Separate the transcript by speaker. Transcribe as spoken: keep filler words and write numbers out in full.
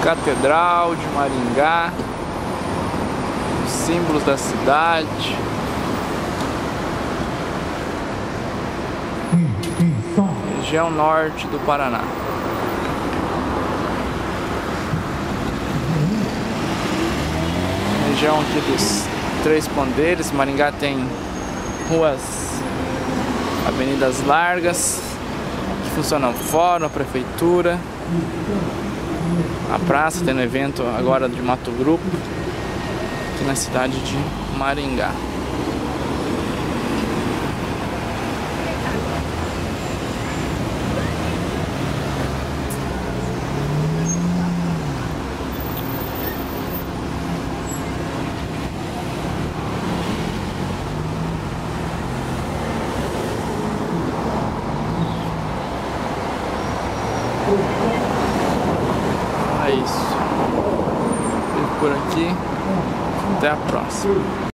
Speaker 1: Catedral de Maringá, os símbolos da cidade. Região norte do Paraná. Região aqui dos Três Poderes. Maringá tem ruas, avenidas largas que funcionam fora, a prefeitura, a praça, tendo evento agora de Mato Grupo, aqui na cidade de Maringá. É isso. Fico por aqui. Até a próxima.